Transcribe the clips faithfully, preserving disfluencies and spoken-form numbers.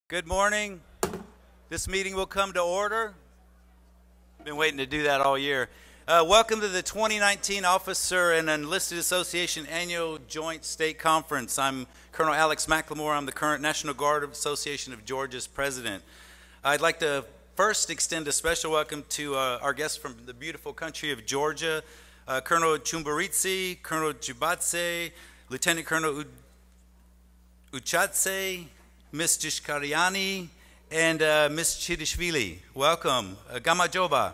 Good morning. This meeting will come to order. Been waiting to do that all year. Uh, welcome to the twenty nineteen Officer and Enlisted Association Annual Joint State Conference. I'm Colonel Alex McLemore. I'm the current National Guard Association of Georgia's president. I'd like to first extend a special welcome to uh, our guests from the beautiful country of Georgia, uh, Colonel Chumbaritsi, Colonel Jubatse, Lieutenant Colonel U Uchatse, Miss Jishkariani, and uh, Miss Chidishvili. Welcome. Uh, Gamajoba.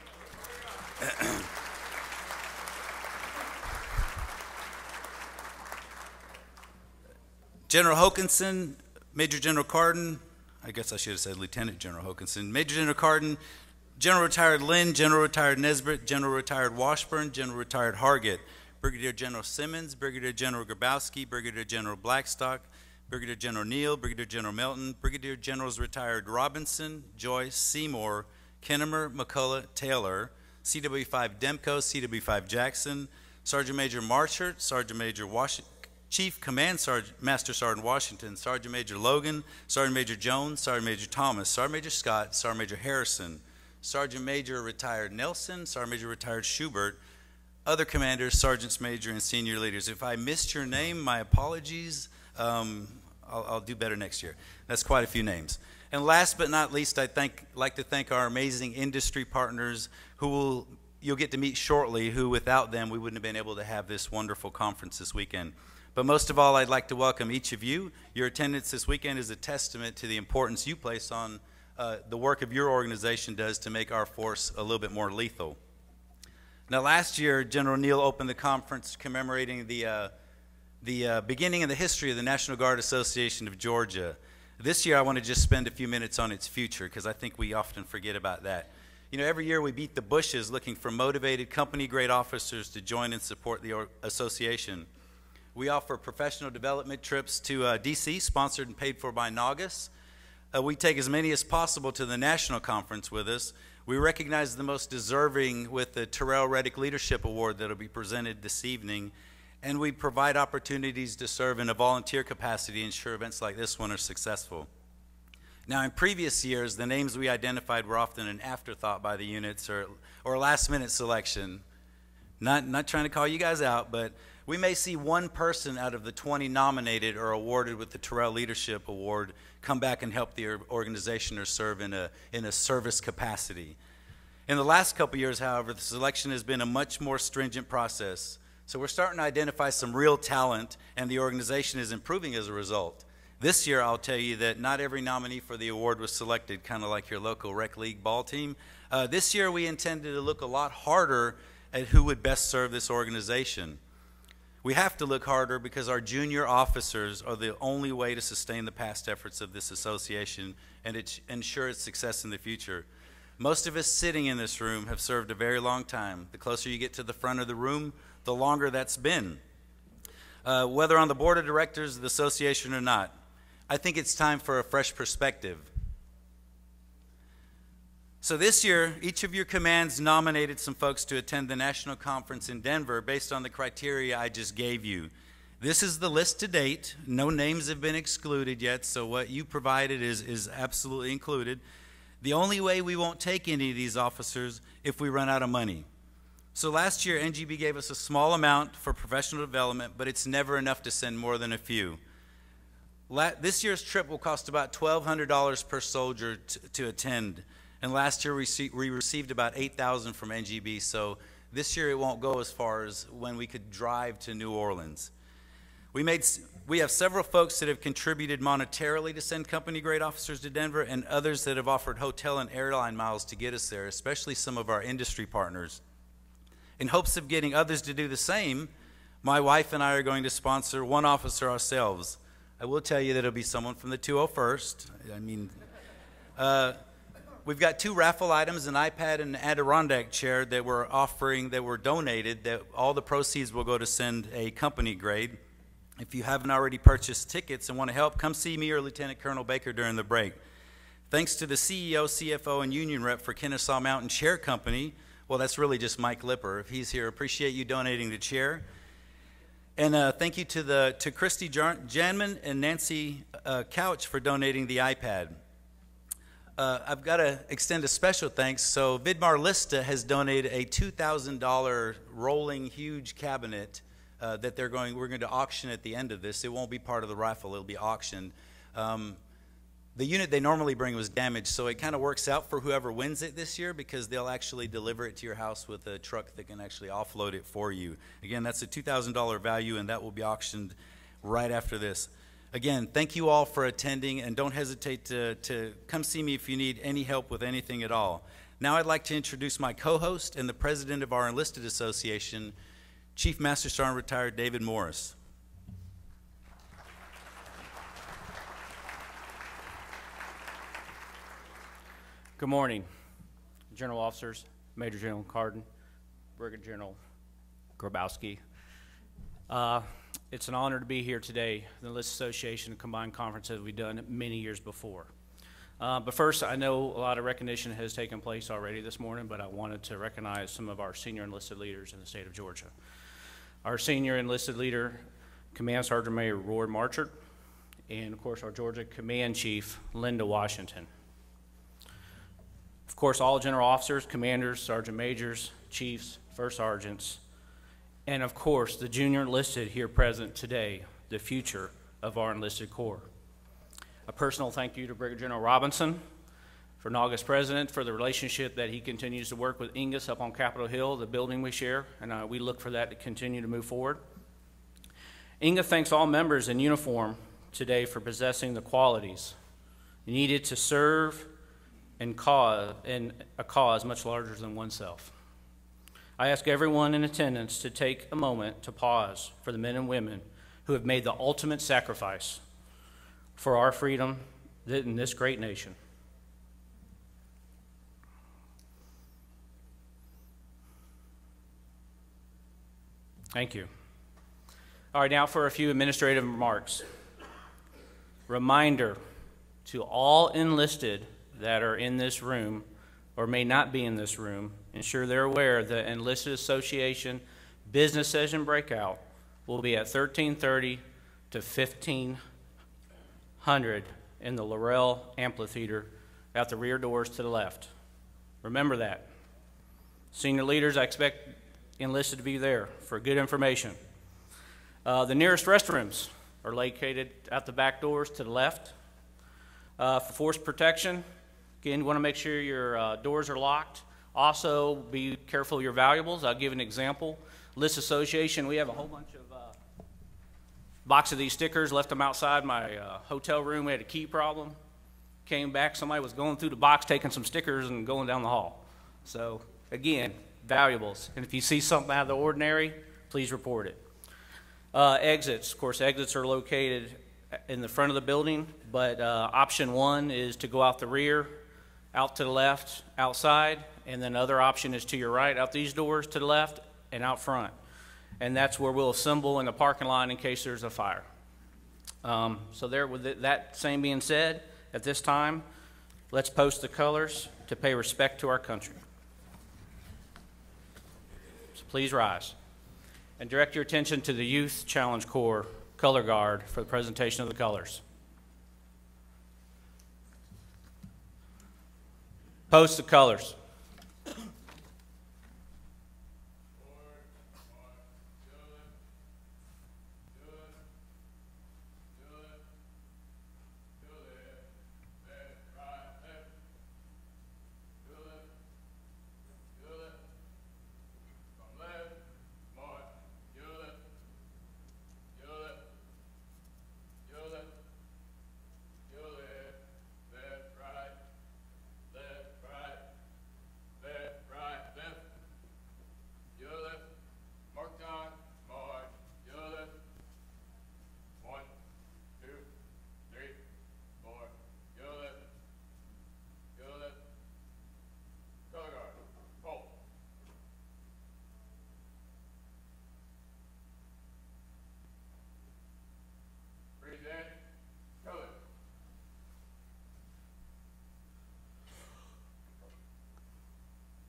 General Hokanson, Major General Carden, I guess I should have said Lieutenant General Hokanson, Major General Carden, General Retired Lynn, General Retired Nesbitt, General Retired Washburn, General Retired Hargett, Brigadier General Simmons, Brigadier General Grabowski, Brigadier General Blackstock, Brigadier General Neal, Brigadier General Melton, Brigadier Generals Retired Robinson, Joyce, Seymour, Kennemer, McCullough, Taylor, C W five Demko, C W five Jackson, Sergeant Major Marchart, Sergeant Major Washington, Chief Command Sergeant, Master Sergeant Washington, Sergeant Major Logan, Sergeant Major Jones, Sergeant Major Thomas, Sergeant Major Scott, Sergeant Major Harrison, Sergeant Major Retired Nelson, Sergeant Major Retired Schubert, other commanders, sergeants major, and senior leaders. If I missed your name, my apologies. Um, I'll, I'll do better next year. That's quite a few names. And last but not least, I'd thank, like to thank our amazing industry partners who will, you'll get to meet shortly, who without them we wouldn't have been able to have this wonderful conference this weekend. But most of all, I'd like to welcome each of you. Your attendance this weekend is a testament to the importance you place on uh, the work of your organization does to make our force a little bit more lethal. Now, last year, General Neal opened the conference commemorating the uh, the uh, beginning of the history of the National Guard Association of Georgia. This year I want to just spend a few minutes on its future because I think we often forget about that. You know, every year we beat the bushes looking for motivated company-grade officers to join and support the association. We offer professional development trips to uh, D C, sponsored and paid for by NGAGA. Uh, we take as many as possible to the national conference with us. We recognize the most deserving with the Terrell Reddick Leadership Award that will be presented this evening. And we provide opportunities to serve in a volunteer capacity to ensure events like this one are successful. Now, in previous years, the names we identified were often an afterthought by the units or, or last-minute selection. Not, not trying to call you guys out, but we may see one person out of the twenty nominated or awarded with the Terrell Leadership Award come back and help the organization or serve in a, in a service capacity. In the last couple years, however, the selection has been a much more stringent process. So we're starting to identify some real talent, and the organization is improving as a result. This year, I'll tell you that not every nominee for the award was selected, kind of like your local rec league ball team. Uh, this year, we intended to look a lot harder at who would best serve this organization. We have to look harder because our junior officers are the only way to sustain the past efforts of this association and it ensure its success in the future. Most of us sitting in this room have served a very long time. The closer you get to the front of the room, the longer that's been. Uh, whether on the board of directors of the association or not, I think it's time for a fresh perspective. So this year, each of your commands nominated some folks to attend the national conference in Denver based on the criteria I just gave you. This is the list to date. No names have been excluded yet, so what you provided is, is absolutely included. The only way we won't take any of these officers if we run out of money. So last year, N G B gave us a small amount for professional development, but it's never enough to send more than a few. La this year's trip will cost about twelve hundred dollars per soldier to attend, and last year we, we received about eight thousand dollars from N G B, so this year it won't go as far as when we could drive to New Orleans. We, made, we have several folks that have contributed monetarily to send company-grade officers to Denver, and others that have offered hotel and airline miles to get us there, especially some of our industry partners. In hopes of getting others to do the same, my wife and I are going to sponsor one officer ourselves. I will tell you that it'll be someone from the two oh first. I mean, uh, we've got two raffle items, an iPad and an Adirondack chair that we're offering, that were donated, that all the proceeds will go to send a company grade. If you haven't already purchased tickets and want to help, come see me or Lieutenant Colonel Baker during the break. Thanks to the C E O, C F O, and union rep for Kennesaw Mountain Chair Company. Well, that's really just Mike Lipper. If he's here, appreciate you donating the chair. And uh, thank you to the to Christy Jar- Janman and Nancy uh, Couch for donating the iPad. Uh, I've got to extend a special thanks. So Vidmar Lista has donated a two thousand dollar rolling huge cabinet uh, that they're going. We're going to auction at the end of this. It won't be part of the raffle. It'll be auctioned. Um, the unit they normally bring was damaged, so it kind of works out for whoever wins it this year because they'll actually deliver it to your house with a truck that can actually offload it for you. Again, that's a two thousand dollar value, and that will be auctioned right after this. Again, thank you all for attending, and don't hesitate to, to come see me if you need any help with anything at all. Now I'd like to introduce my co-host and the president of our Enlisted Association, Chief Master Sergeant Retired David Morris. Good morning, General Officers, Major General Carden, Brigadier General Grabowski. Uh, It's an honor to be here today. The Enlisted Association Combined Conference that we've done many years before. Uh, but first, I know a lot of recognition has taken place already this morning, but I wanted to recognize some of our senior enlisted leaders in the state of Georgia. Our senior enlisted leader, Command Sergeant Major Roy Marchart, and of course our Georgia Command Chief, Linda Washington. Of course, all general officers, commanders, sergeant majors, chiefs, first sergeants, and of course, the junior enlisted here present today, the future of our enlisted corps. A personal thank you to Brigadier General Robinson, for NGAGA's president, for the relationship that he continues to work with Ingus up on Capitol Hill, the building we share, and uh, we look for that to continue to move forward. Inga thanks all members in uniform today for possessing the qualities needed to serve and cause, in a cause much larger than oneself. I ask everyone in attendance to take a moment to pause for the men and women who have made the ultimate sacrifice for our freedom in this great nation. Thank you. All right, now for a few administrative remarks. Reminder to all enlisted that are in this room or may not be in this room, ensure they're aware the Enlisted Association Business Session Breakout will be at thirteen thirty to fifteen hundred in the Laurel Amphitheater at the rear doors to the left. Remember that. Senior leaders, I expect enlisted to be there for good information. Uh, the nearest restrooms are located at the back doors to the left. Uh, for force protection, again, you want to make sure your uh, doors are locked. Also, be careful of your valuables. I'll give an example. List Association, we have a whole bunch of uh, box of these stickers, left them outside my uh, hotel room. We had a key problem. Came back, somebody was going through the box, taking some stickers and going down the hall. So, again, valuables. And if you see something out of the ordinary, please report it. Uh, exits, of course, exits are located in the front of the building, but uh, option one is to go out the rear, out to the left, outside, and then other option is to your right, out these doors to the left and out front. And that's where we'll assemble in the parking lot in case there's a fire. Um, so there, with that same being said, at this time, let's post the colors to pay respect to our country. So please rise. And direct your attention to the Youth Challenge Corps Color Guard for the presentation of the colors. Post the colors.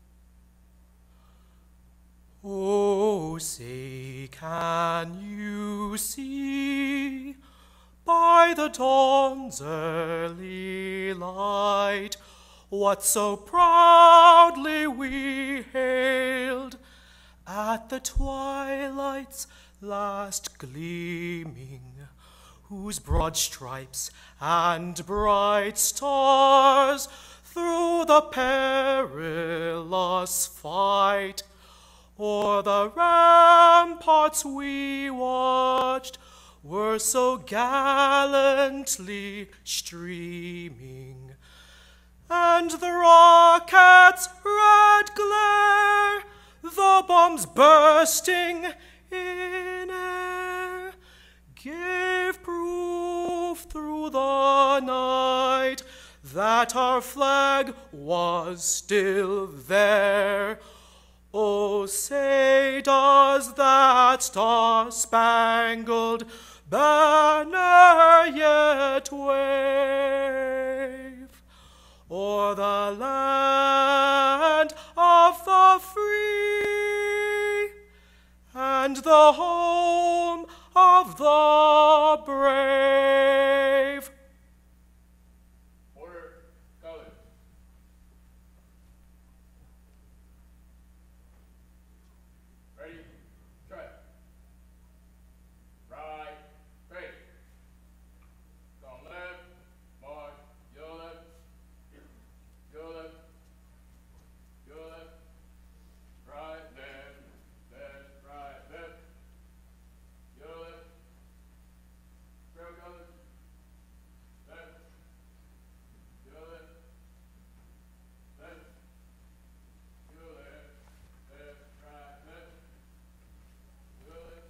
Oh, say, can you to see by the dawn's early light what so proudly we hailed at the twilight's last gleaming, whose broad stripes and bright stars through the perilous fight o'er the ramparts we watched were so gallantly streaming, and the rocket's red glare, the bombs bursting in air, gave proof through the night that our flag was still there. Oh, say does that star-spangled banner yet wave o'er the land of the free and the home of the brave? Order, colors. Ready, strike. Right, straight. Come left, march, your left, your left, your left, right, left, left, right, left, your left, trail colors, left, your left, left, your left, left, right, left, your left.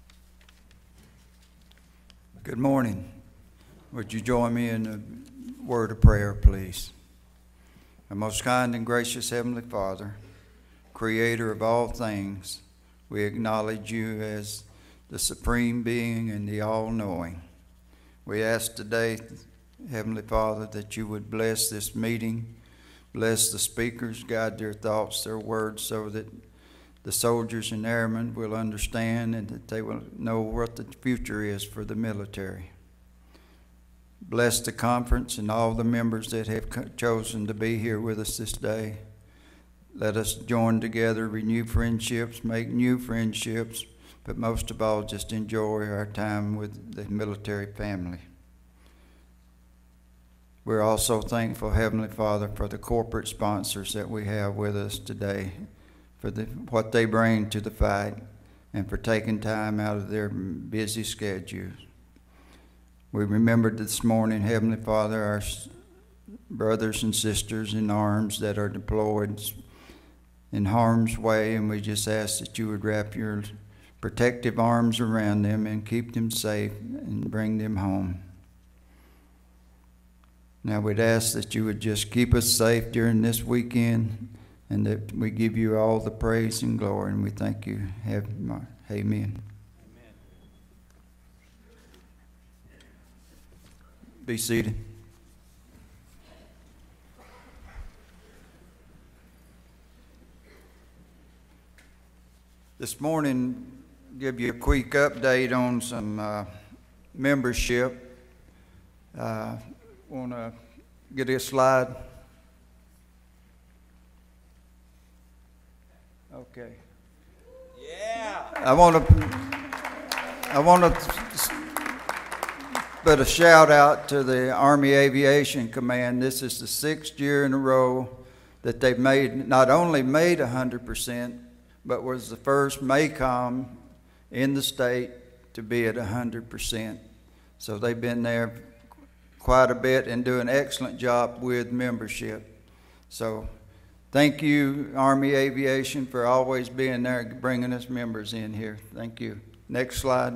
Good morning. Would you join me in a word of prayer, please? Our most kind and gracious Heavenly Father, Creator of all things, we acknowledge you as the supreme being and the all-knowing. We ask today, Heavenly Father, that you would bless this meeting, bless the speakers, guide their thoughts, their words, so that the soldiers and airmen will understand and that they will know what the future is for the military. Bless the conference and all the members that have co- chosen to be here with us this day. Let us join together, renew friendships, make new friendships, but most of all, just enjoy our time with the military family. We're also thankful, Heavenly Father, for the corporate sponsors that we have with us today, for the, what they bring to the fight, and for taking time out of their busy schedules. We remembered this morning, Heavenly Father, our brothers and sisters in arms that are deployed in harm's way, and we just ask that you would wrap your protective arms around them and keep them safe and bring them home. Now we'd ask that you would just keep us safe during this weekend, and that we give you all the praise and glory, and we thank you. Have, amen. Be seated. This morning, give you a quick update on some uh, membership. Uh, Want to get a slide? Okay. Yeah. I want to. I want to put a shout out to the Army Aviation Command. This is the sixth year in a row that they've made, not only made one hundred percent, but was the first MACOM in the state to be at one hundred percent. So they've been there quite a bit and do an excellent job with membership. So thank you, Army Aviation, for always being there, bringing us members in here. Thank you. Next slide.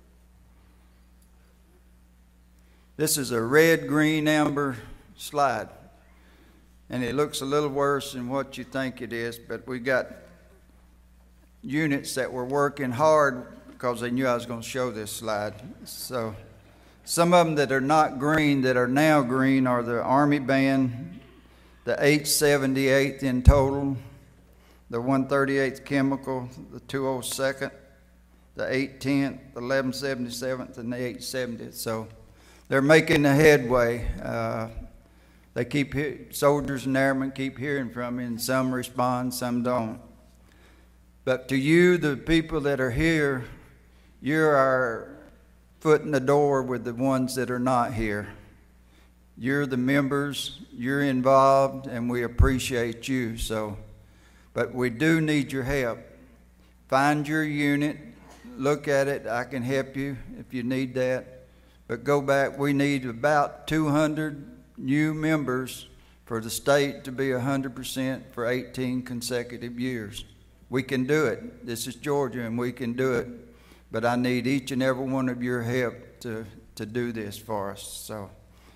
This is a red, green, amber slide. And it looks a little worse than what you think it is, but we got units that were working hard because they knew I was going to show this slide. So some of them that are not green, that are now green, are the Army Band, the eight seventy-eighth in total, the one thirty-eighth Chemical, the two oh second, the eight tenth, the eleven seventy-seventh, and the eight seventieth. So they're making the headway. Uh, they keep he- soldiers and airmen keep hearing from me, and some respond, some don't. But to you, the people that are here, you're our foot in the door with the ones that are not here. You're the members, you're involved, and we appreciate you. So, but we do need your help. Find your unit, look at it. I can help you if you need that. But go back, we need about two hundred new members for the state to be one hundred percent for eighteen consecutive years. We can do it. This is Georgia, and we can do it. But I need each and every one of your help to, to do this for us. So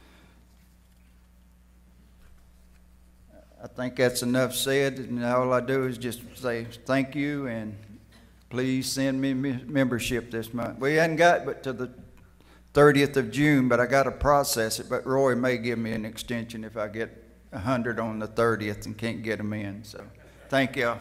I think that's enough said, and all I do is just say thank you, and please send me membership this month. We hadn't got but to the thirtieth of June, but I got to process it. But Roy may give me an extension if I get one hundred on the thirtieth and can't get them in. So thank y'all.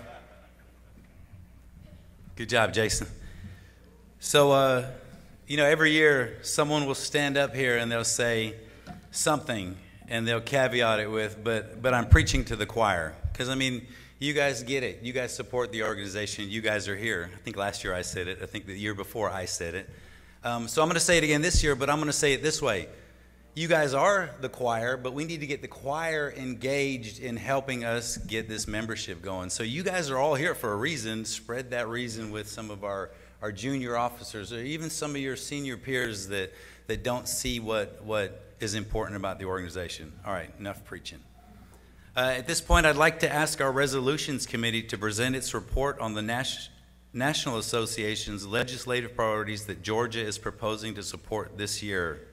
Good job, Jason. So, uh, you know, every year someone will stand up here and they'll say something, and they'll caveat it with, but but I'm preaching to the choir. Because, I mean, you guys get it. You guys support the organization. You guys are here. I think last year I said it. I think the year before I said it. Um, so I'm going to say it again this year, but I'm going to say it this way. You guys are the choir, but we need to get the choir engaged in helping us get this membership going. So you guys are all here for a reason. Spread that reason with some of our, our junior officers, or even some of your senior peers that, that don't see what, what is important about the organization. All right, enough preaching. Uh, at this point, I'd like to ask our Resolutions Committee to present its report on the Nas- National Association's legislative priorities that Georgia is proposing to support this year.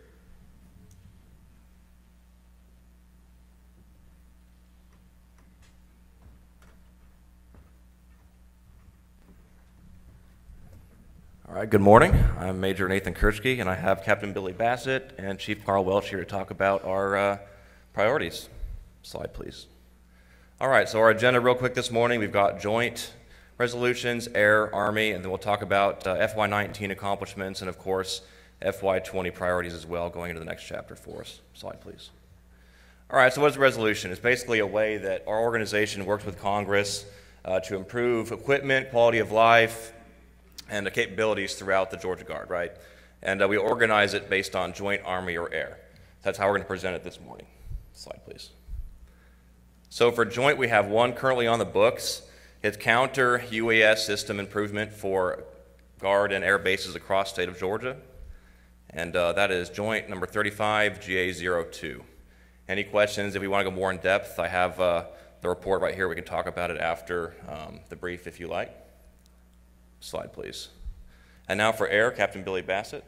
All right, good morning. I'm Major Nathan Kurtzke, and I have Captain Billy Bassett and Chief Carl Welch here to talk about our uh, priorities. Slide, please. All right, so our agenda real quick this morning, we've got joint resolutions, Air, Army, and then we'll talk about uh, F Y nineteen accomplishments and, of course, F Y twenty priorities as well going into the next chapter for us. Slide, please. All right, so what is a resolution? It's basically a way that our organization works with Congress uh, to improve equipment, quality of life, and the capabilities throughout the Georgia Guard, right? And uh, we organize it based on joint Army or Air. That's how we're going to present it this morning. Slide, please. So for joint, we have one currently on the books. It's counter U A S system improvement for Guard and Air bases across the state of Georgia. And uh, that is joint number thirty-five, G A zero two. Any questions? If we want to go more in depth, I have uh, the report right here. We can talk about it after um, the brief if you like. Slide, please. And now for Air, Captain Billy Bassett.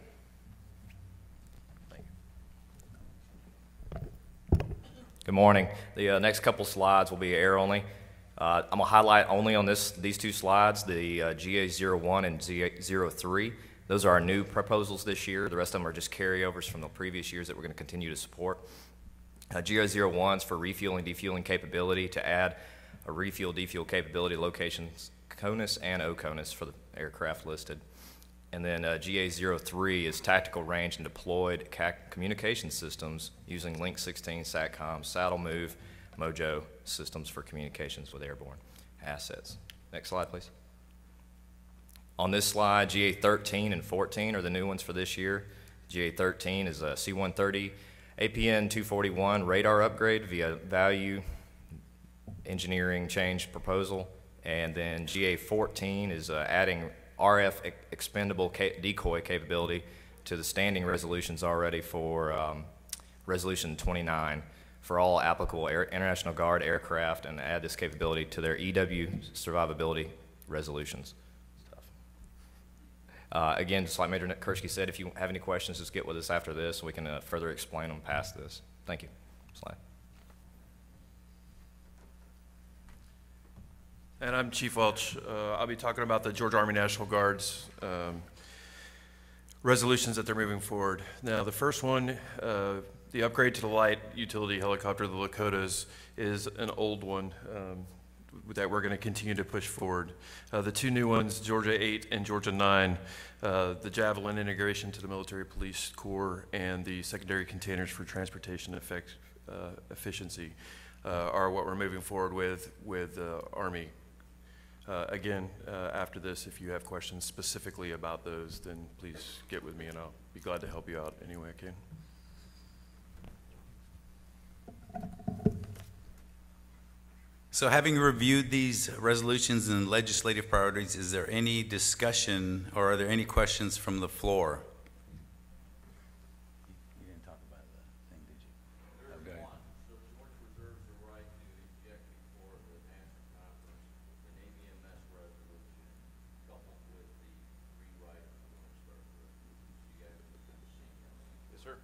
Thank you. Good morning. The uh, next couple slides will be Air only. Uh, I'm going to highlight only on this these two slides the uh, G A zero one and G A zero three. Those are our new proposals this year. The rest of them are just carryovers from the previous years that we're going to continue to support. Uh, G A zero one is for refueling, defueling capability to add a refuel, defuel capability locations, CONUS and OCONUS for the aircraft listed. And then uh, G A zero three is tactical range and deployed C A C communication systems using Link sixteen SATCOM, Saddle Move, Mojo systems for communications with airborne assets. Next slide, please. On this slide, G A thirteen and fourteen are the new ones for this year. G A thirteen is a C one thirty A P N two forty-one radar upgrade via value engineering change proposal. And then G A fourteen is uh, adding R F ex expendable ca decoy capability to the standing resolutions already for um, resolution twenty-nine for all applicable Air International Guard aircraft, and add this capability to their E W survivability resolutions. Uh, again, just like Major Kurtzke said, if you have any questions, just get with us after this, so we can uh, further explain them past this. Thank you. Slide. And I'm Chief Welch. Uh, I'll be talking about the Georgia Army National Guard's um, resolutions that they're moving forward. Now, the first one, uh, the upgrade to the light utility helicopter, the Lakotas, is an old one. Um, that we're going to continue to push forward. Uh, the two new ones, Georgia eight and Georgia nine, uh, the Javelin integration to the Military Police Corps and the secondary containers for transportation effect, uh, efficiency uh, are what we're moving forward with with the Army. Uh, again, uh, after this, if you have questions specifically about those, then please get with me and I'll be glad to help you out any way I can. So having reviewed these resolutions and legislative priorities, is there any discussion or are there any questions from the floor? You didn't talk about the thing, did you? Okay. So Georgia reserves the right to inject before the national conference an A B M S resolution coupled with the rewrite of the Lone Star resolution. You guys have done the same. Yes, sir.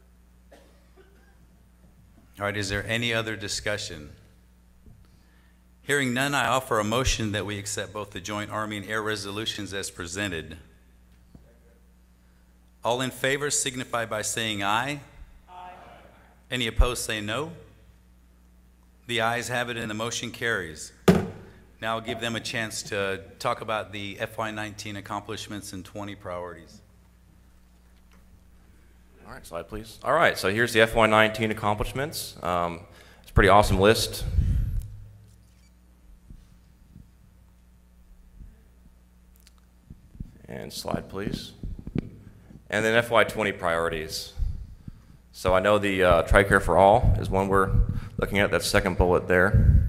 All right, is there any other discussion? Hearing none, I offer a motion that we accept both the joint Army and Air resolutions as presented. All in favor signify by saying aye. Aye. Any opposed say no. The ayes have it and the motion carries. Now I'll give them a chance to talk about the F Y nineteen accomplishments and twenty priorities. All right, slide please. All right, so here's the F Y nineteen accomplishments. Um, it's a pretty awesome list. And slide, please. And then F Y twenty priorities. So I know the uh, TRICARE for All is one we're looking at, that second bullet there.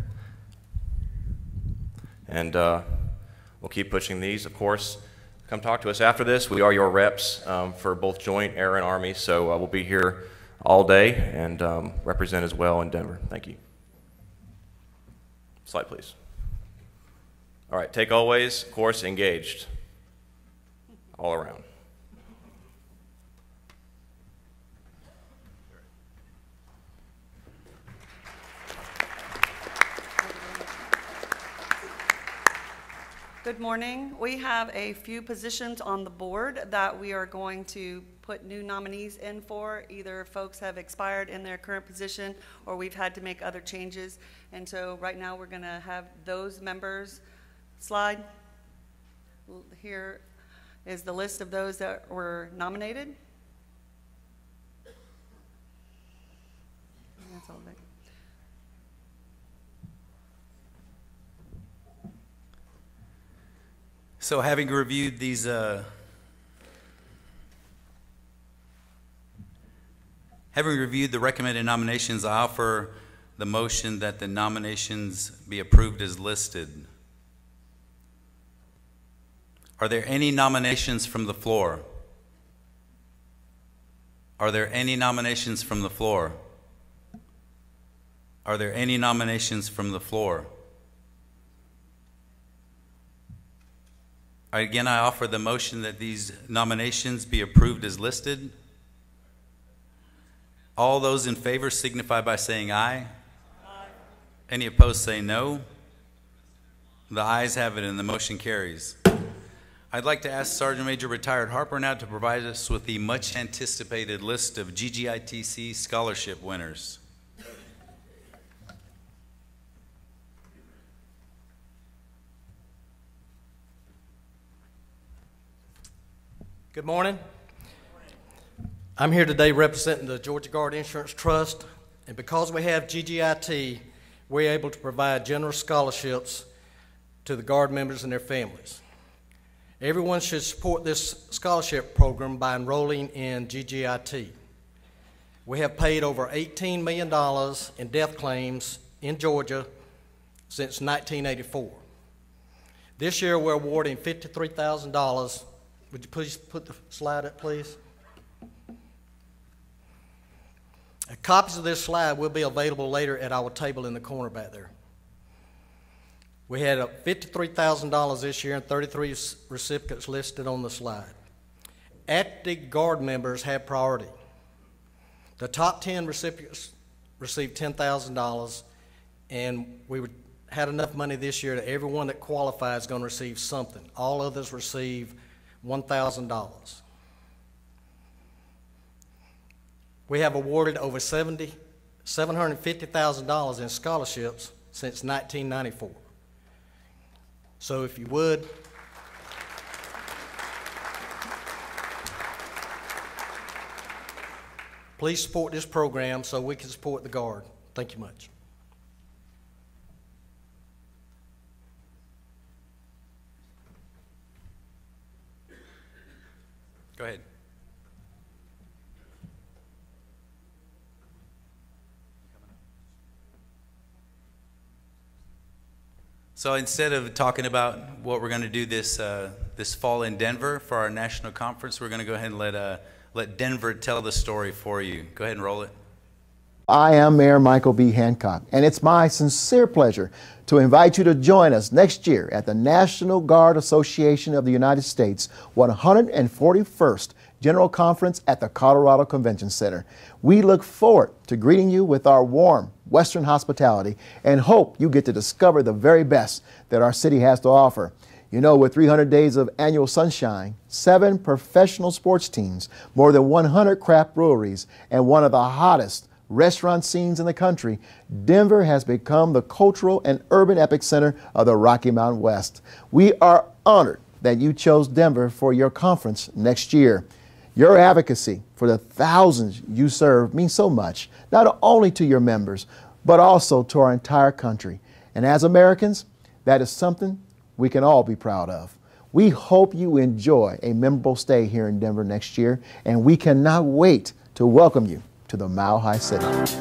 And uh, we'll keep pushing these, of course. Come talk to us after this. We are your reps um, for both Joint, Air, and Army, so uh, we'll be here all day and um, represent as well in Denver. Thank you. Slide, please. All right, take always, of course, engaged. All around. Good morning. We have a few positions on the board that we are going to put new nominees in for. Either folks have expired in their current position or we've had to make other changes. And so right now we're going to have those members. Slide. Here is the list of those that were nominated. That's all there. So having reviewed these uh, having reviewed the recommended nominations, I offer the motion that the nominations be approved as listed. Are there any nominations from the floor? Are there any nominations from the floor? Are there any nominations from the floor? Again, I offer the motion that these nominations be approved as listed. All those in favor signify by saying aye. Aye. Any opposed say no. The ayes have it and the motion carries. I'd like to ask Sergeant Major Retired Harper now to provide us with the much anticipated list of G G I T C scholarship winners. Good morning. I'm here today representing the Georgia Guard Insurance Trust, and because we have G G I T, we're able to provide generous scholarships to the Guard members and their families. Everyone should support this scholarship program by enrolling in G G I T. We have paid over eighteen million dollars in death claims in Georgia since nineteen eighty-four. This year we're awarding fifty-three thousand dollars. Would you please put the slide up, please? Copies of this slide will be available later at our table in the corner back there. We had fifty-three thousand dollars this year and thirty-three recipients listed on the slide. Active Guard members have priority. The top ten recipients received ten thousand dollars, and we would, had enough money this year that everyone that qualifies is going to receive something. All others receive one thousand dollars. We have awarded over seven hundred fifty thousand dollars in scholarships since nineteen ninety-four. So if you would, please support this program so we can support the Guard. Thank you much. Go ahead. So instead of talking about what we're going to do this uh, this fall in Denver for our national conference, we're going to go ahead and let uh, let Denver tell the story for you. Go ahead and roll it. I am Mayor Michael B. Hancock, and it's my sincere pleasure to invite you to join us next year at the National Guard Association of the United States one hundred forty-first General Conference at the Colorado Convention Center. We look forward to greeting you with our warm Western hospitality and hope you get to discover the very best that our city has to offer. You know, with three hundred days of annual sunshine, seven professional sports teams, more than one hundred craft breweries, and one of the hottest restaurant scenes in the country, Denver has become the cultural and urban epicenter of the Rocky Mountain West. We are honored that you chose Denver for your conference next year. Your advocacy for the thousands you serve means so much, not only to your members, but also to our entire country. And as Americans, that is something we can all be proud of. We hope you enjoy a memorable stay here in Denver next year, and we cannot wait to welcome you to the Mile High City.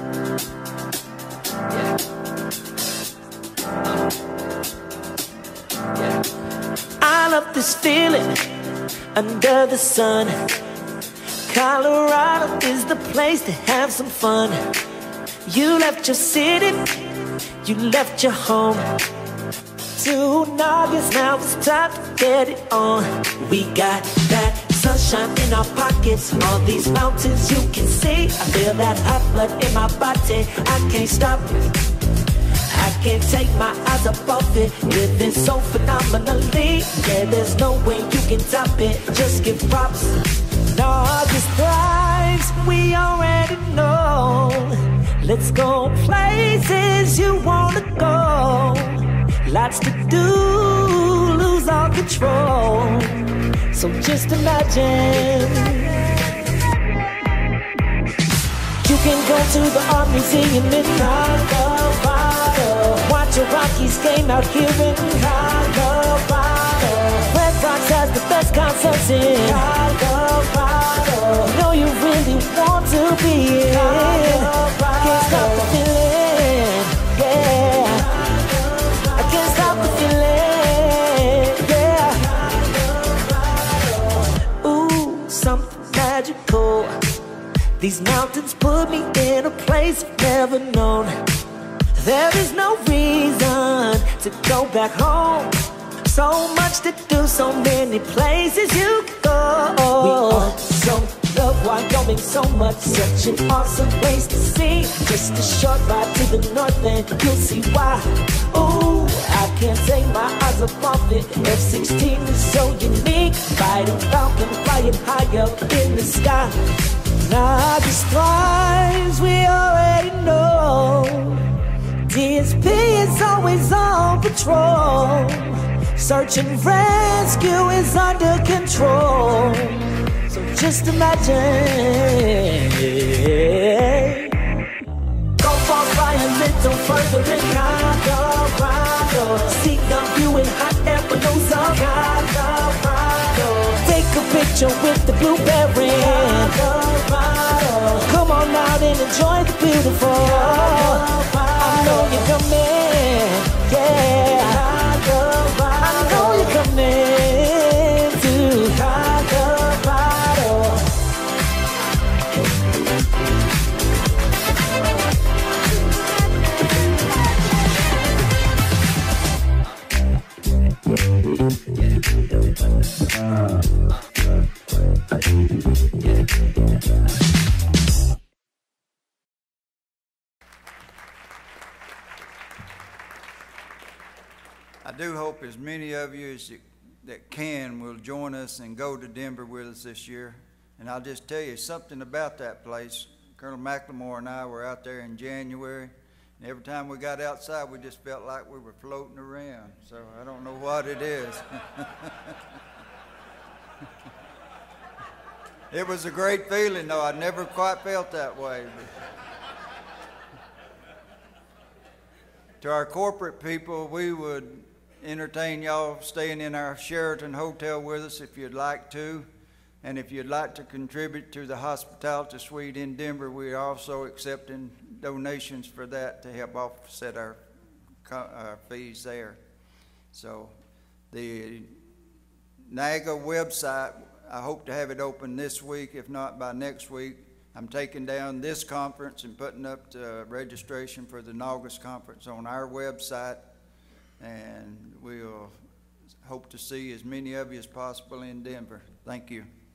I love this feeling under the sun. Colorado is the place to have some fun. You left your city, you left your home. Soon August, now it's time to get it on. We got that sunshine in our pockets, all these mountains you can see. I feel that hot blood in my body, I can't stop. I can't take my eyes up off it, living so phenomenally. Yeah, there's no way you can top it, just give props. August thrives, we already know. Let's go places you wanna go. Lots to do, lose all control. So just imagine you can go to the Art Museum in Colorado, watch a Rockies game out here in Colorado. Red Rocks has the best concerts in Colorado. Know you really want to be in Colorado. Can't stop the feeling, yeah. I can't stop the feeling, yeah. Ooh, something magical. These mountains put me in a place I've never known. There is no reason to go back home. So much to do, so many places you can go. We also love Wyoming so much, such an awesome place to see. Just a short ride to the north and you'll see why. Ooh, I can't take my eyes up off it. F sixteen is so unique, fighting falcon, flying high up in the sky. August thrives, we already know. D S P is always on patrol. Search and rescue is under control. So just imagine. Go far, fly a little further in Colorado. See the view in hot air balloons of Colorado. Take a picture with the blueberry. Colorado. Come on out and enjoy the beautiful. I know you're coming, yeah. I know you're coming to Colorado. I do hope as many of you as you, that can will join us and go to Denver with us this year. And I'll just tell you something about that place. Colonel McLemore and I were out there in January, And every time we got outside, we just felt like we were floating around. So I don't know what it is. It was a great feeling, though. I never quite felt that way. To our corporate people, we would entertain y'all staying in our Sheraton Hotel with us if you'd like to. And if you'd like to contribute to the hospitality suite in Denver, we are also accepting donations for that to help offset our, our fees there. So the NGAGA website, I hope to have it open this week, if not by next week. I'm taking down this conference and putting up the registration for the August conference on our website, and we'll hope to see as many of you as possible in Denver. Thank you.